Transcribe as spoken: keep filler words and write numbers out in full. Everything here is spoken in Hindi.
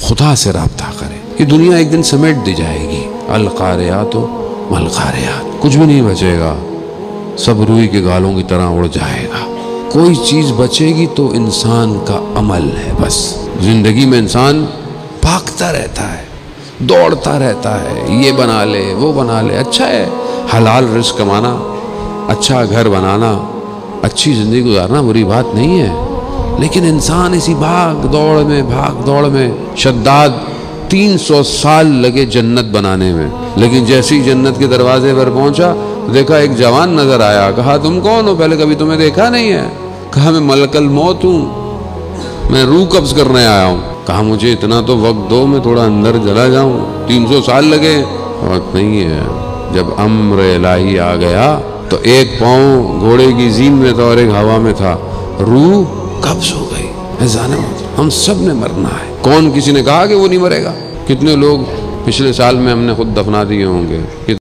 खुदा से राब्ता करे। ये दुनिया एक दिन समेट दी जाएगी। अल कारियात वल कारियात, कुछ भी नहीं बचेगा, सब रूई के गालों की तरह उड़ जाएगा। कोई चीज बचेगी तो इंसान का अमल है। बस जिंदगी में इंसान भागता रहता है, दौड़ता रहता है, ये बना ले वो बना ले। अच्छा है हलाल रिस्क कमाना, अच्छा घर बनाना, अच्छी जिंदगी गुजारना बुरी बात नहीं है, लेकिन इंसान इसी भाग दौड़ में भाग दौड़ में शद्दाद तीन सौ साल लगे जन्नत बनाने में, लेकिन जैसे ही जन्नत के दरवाजे पर पहुंचा देखा एक जवान नजर आया। कहा तुम कौन हो, पहले कभी तुम्हें देखा नहीं है। कहा मैं मलकल मौत हूँ, मैं रूह कब्ज करने आया हूँ। कहा मुझे इतना तो वक्त दो, मैं थोड़ा अंदर चला जाऊं। तीन सौ साल लगे, वक्त नहीं है। जब अम्र इलाही आ गया तो एक पाँव घोड़े की जीन में था और एक हवा में था, रूह कब्ज हो गई। जाने हम सब ने मरना है। कौन किसी ने कहा कि वो नहीं मरेगा? कितने लोग पिछले साल में हमने खुद दफना दिए होंगे।